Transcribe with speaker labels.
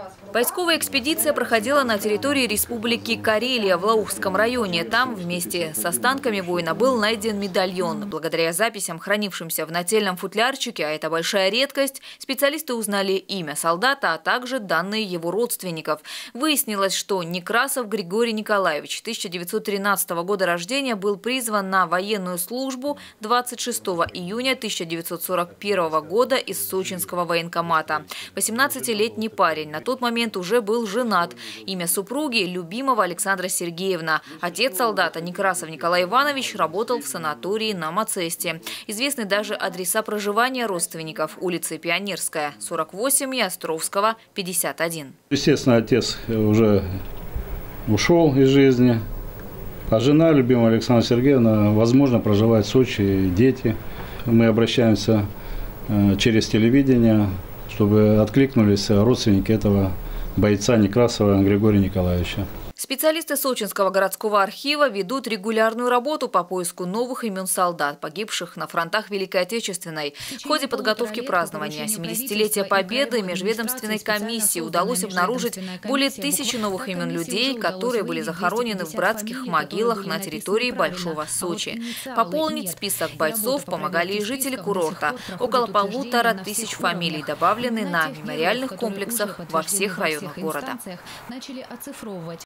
Speaker 1: Поисковая экспедиция проходила на территории Республики Карелия в Лаухском районе. Там вместе с останками воина был найден медальон. Благодаря записям, хранившимся в нательном футлярчике, а это большая редкость, специалисты узнали имя солдата, а также данные его родственников. Выяснилось, что Некрасов Григорий Николаевич, 1913 года рождения, был призван на военную службу 26 июня 1941 года из Сочинского военкомата. 18-летний парень на тот момент уже был женат. Имя супруги – Любимова Александра Сергеевна. Отец солдата Некрасов Николай Иванович работал в санатории на Мацесте. Известны даже адреса проживания родственников: улица Пионерская, 48, и Островского, 51.
Speaker 2: Естественно, отец уже ушел из жизни, а жена, Любимая Александра Сергеевна, возможно, проживает в Сочи, дети. Мы обращаемся через телевидение, чтобы откликнулись родственники этого бойца Некрасова Григория Николаевича.
Speaker 1: Специалисты Сочинского городского архива ведут регулярную работу по поиску новых имен солдат, погибших на фронтах Великой Отечественной. В ходе подготовки празднования 70-летия Победы межведомственной комиссии удалось обнаружить более 1000 новых имен людей, которые были захоронены в братских могилах на территории Большого Сочи. Пополнить список бойцов помогали и жители курорта. Около 1500 фамилий добавлены на мемориальных комплексах во всех районах города.